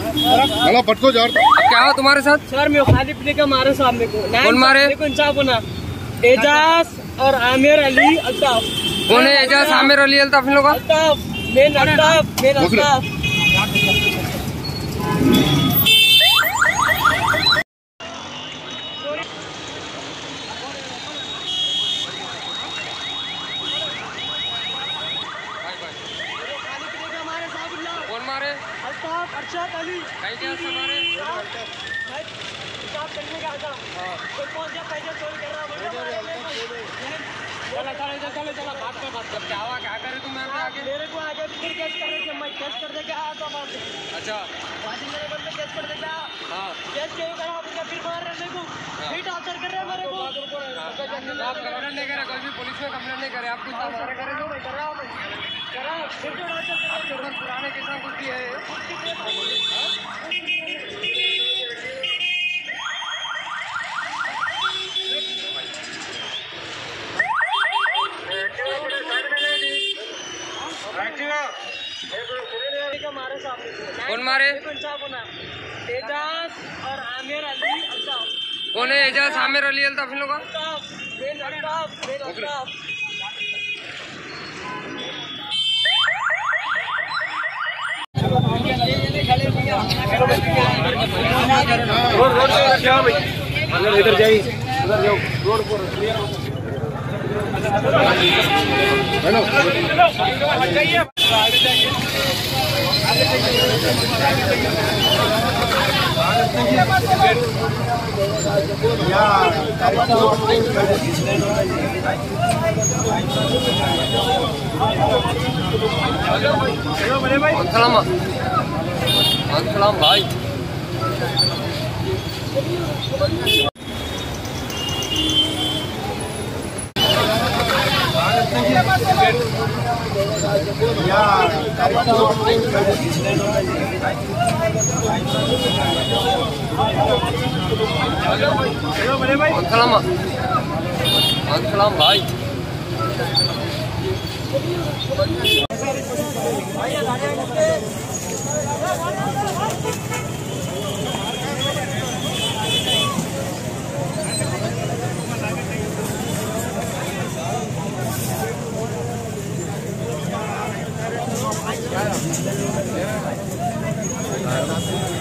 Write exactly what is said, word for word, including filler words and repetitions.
चलो पटको जार। क्या हो तुम्हारे साथ? सर मैं खाली पीली का मारे साहब मेरे को। कौन मारे? मेरे को इंसाफ होना। एजाज और आमिर अली अल्ताफ। कौन है एजाज आमिर अली अल्ताफ इन लोग? अल्ताफ मेन अल्ताफ मेन अल्ताफ। कौन मारे? अल्ताफ अरशद अली। कहीं क्या से मारे? हिसाब करने का था। कोई कौन सा पैसा चोरी कर रहा है? चला चला इधर चला चला बात कर बात कर। क्या हुआ? क्या करे तुम मेरे पे आके? मेरे को आगे फिर केस कर रहे थे। मैं केस कर दे के आया था वहाँ से। अच्छा वाजी मेरे घर पे केस कर दे के आया। हाँ केस क्यों करा? आपने फिर मार रहे मेरे को। फिर टॉर्चर कर रहे हैं मेरे को। आप कंप्लेंट नहीं करे? कोई भी पुलिस में कंप्लेंट नहीं करे? आप कुछ हमारे करे तो कर रहा हूँ कर रहा हूँ फिर क्यों टॉर्चर कर रहे आपके ऊपर पुराने केस कुछ भी है? मारे साहब कौन मारे? इंसाफ होना। एजाज और आमिर अली अल्ताफ। कौन है एजाज आमिर अली अल्ताफ इन लोग? अल्ताफ मेन अल्ताफ मेन अल्ताफ। रोड रोड से क्या भाई अंदर इधर जाइए उधर जाओ रोड पर हेलो जाइए सलाम सलाम भाई। सलाम सलाम भाई। Yeah.